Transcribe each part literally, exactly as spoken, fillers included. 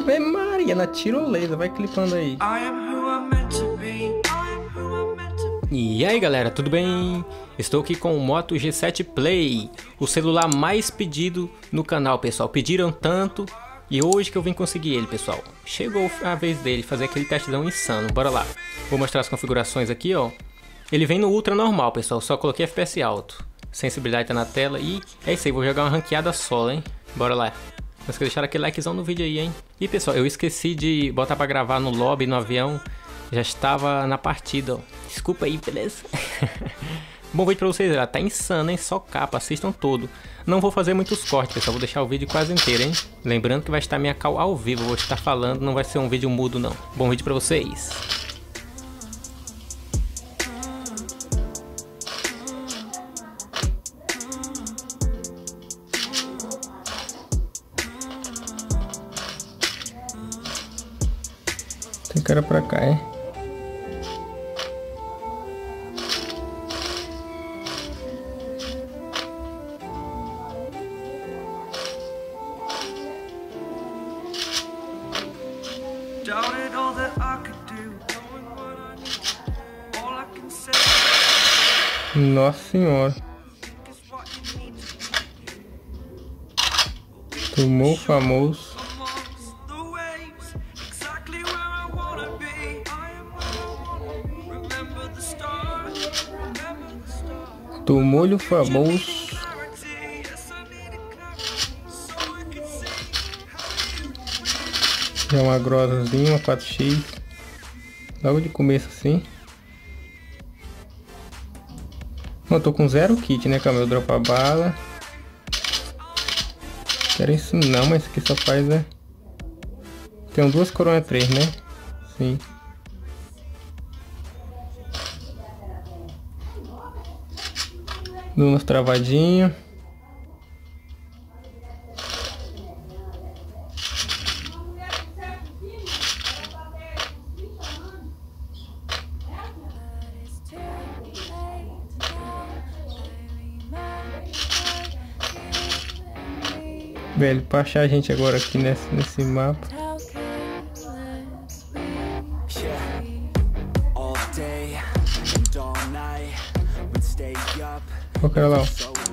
Ave Maria, na tirolesa, vai clipando aí. E aí galera, tudo bem? Estou aqui com o Moto G sete Play, o celular mais pedido no canal, pessoal. Pediram tanto e hoje que eu vim conseguir ele, pessoal. Chegou a vez dele fazer aquele testão insano, bora lá. Vou mostrar as configurações aqui, ó. Ele vem no ultra normal, pessoal, só coloquei F P S alto. Sensibilidade tá na tela e é isso aí, vou jogar uma ranqueada solo, hein. Bora lá. Não esqueça de deixar aquele likezão no vídeo aí, hein. E pessoal, eu esqueci de botar pra gravar no lobby, no avião. Já estava na partida, ó. Desculpa aí, beleza? Bom vídeo pra vocês, ela tá insano, hein? Só capa, assistam todo. Não vou fazer muitos cortes, pessoal, vou deixar o vídeo quase inteiro, hein? Lembrando que vai estar minha call ao vivo, vou estar falando, não vai ser um vídeo mudo, não. Bom vídeo pra vocês. Tem cara pra cá, hein? Nossa senhora. Tomou o famoso. Tomou-lhe o famoso. Já uma grosazinha, uma quatro X. Logo de começo assim. Eu tô com zero kit, né? Calma, eu dropo a bala. Quero isso não, mas isso aqui só faz, né? Tem duas corona três, né? Sim. Dou umas travadinhas. Velho, pra achar a gente agora aqui nesse, nesse mapa. Olha o cara lá, ó.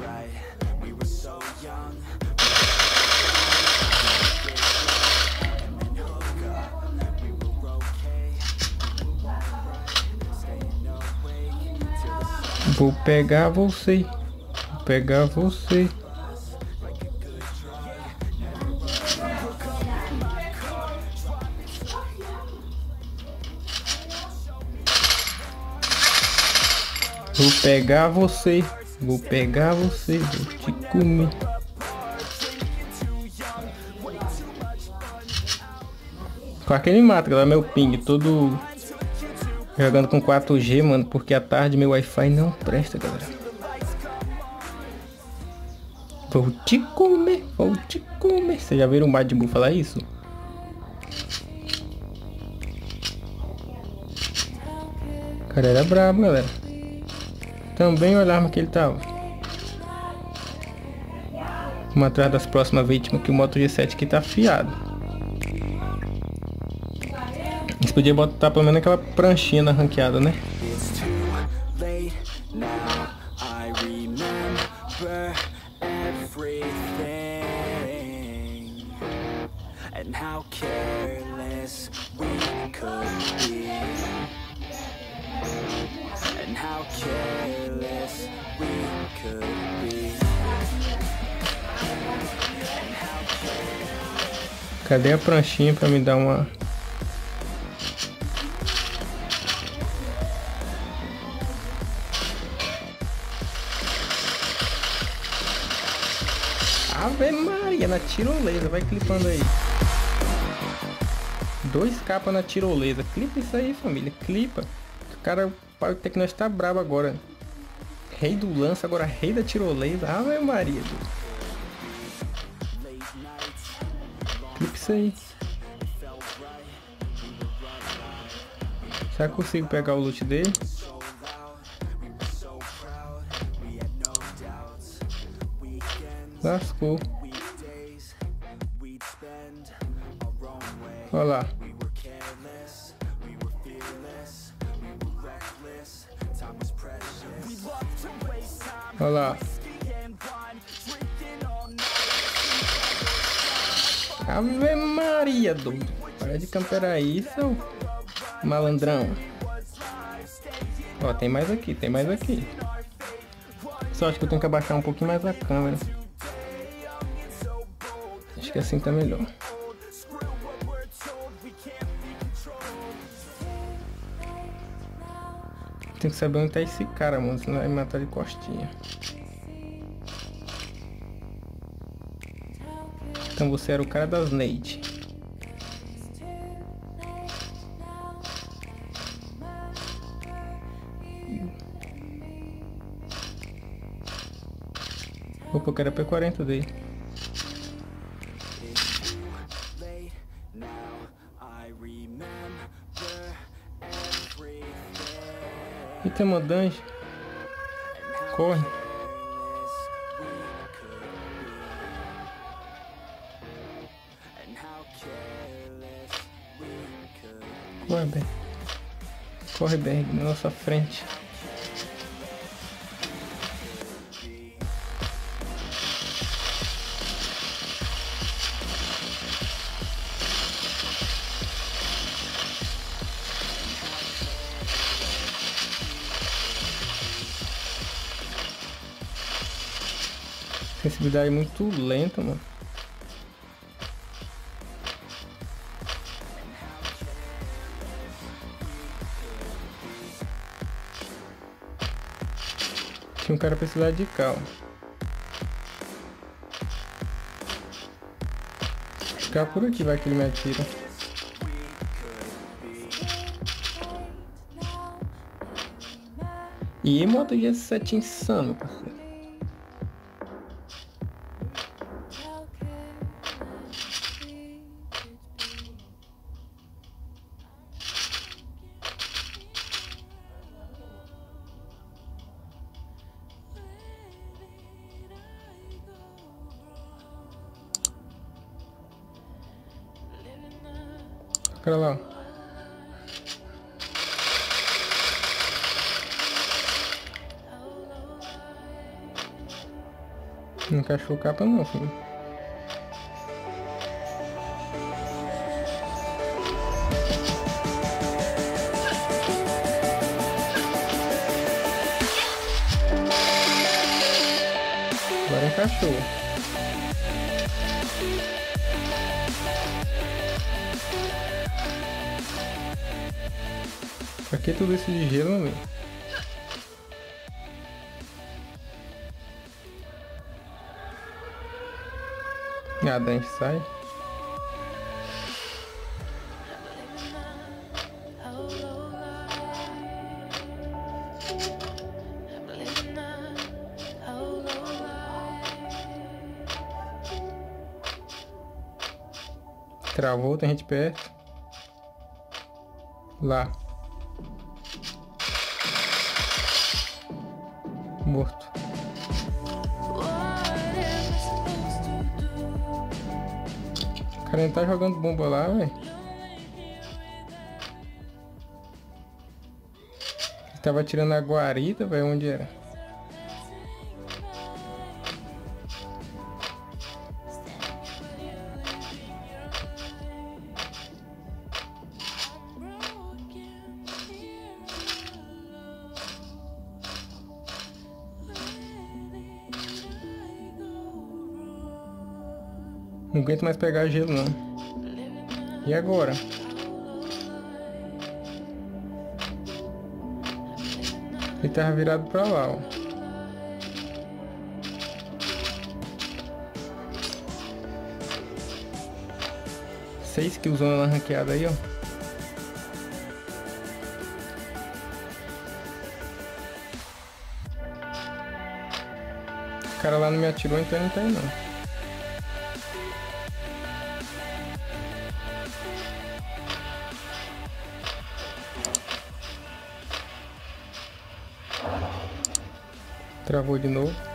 Vou pegar você. Vou pegar você. Vou pegar você, vou pegar você, vou te comer. Com aquele mata, galera, meu ping todo jogando com quatro G, mano, porque à tarde meu Wi-Fi não presta, galera. Vou te comer, vou te comer. Vocês já viram o Majin Buu falar isso? O cara era brabo, galera. Também olha a arma que ele tava. Vamos atrás das próximas vítimas, que o Moto G sete aqui tá afiado. Eles podiam botar pelo menos aquela pranchinha na ranqueada, né? Cadê a pranchinha pra me dar uma... Ave Maria, na tirolesa, vai clipando aí. Dois capas na tirolesa. Clipa isso aí, família, clipa. O cara, o Tecnos tá brabo agora. Rei do lança, agora rei da tirolesa. Ave Maria, Deus. Clipa isso aí. Será que eu consigo pegar o loot dele? Lascou. Olha lá. Olha lá. Ave Maria, doido. Para de camperar aí, seu malandrão. Ó, tem mais aqui, tem mais aqui. Só acho que eu tenho que abaixar um pouquinho mais a câmera. Acho que assim tá melhor. Tem que saber onde tá esse cara, mano, senão vai me matar de costinha. Então você era o cara das nade. Opa, eu quero a P quarenta dele. E tem uma dungeon. Corre. Corre, Berg. Corre, Berg, na nossa frente. Sensibilidade muito lenta, mano. Tinha um cara pra esse lado de cá, ó. Ficar por aqui vai que ele me atira. E moto G sete insano, parceiro. Cara lá. Não encaixou capa não, filho. Agora encaixou. Pra que tudo isso de gelo, meu? Ah, daí a gente sai. Travou, tem gente perto. Lá. Morto. O cara não tá jogando bomba lá, velho. Ele tava tirando a guarita, velho. Onde era? Não aguento mais pegar gelo não. E agora? Ele tava virado pra lá, ó. Seis kills na ranqueada aí, ó. O cara lá não me atirou, então ele não tá aí não. Travou de novo.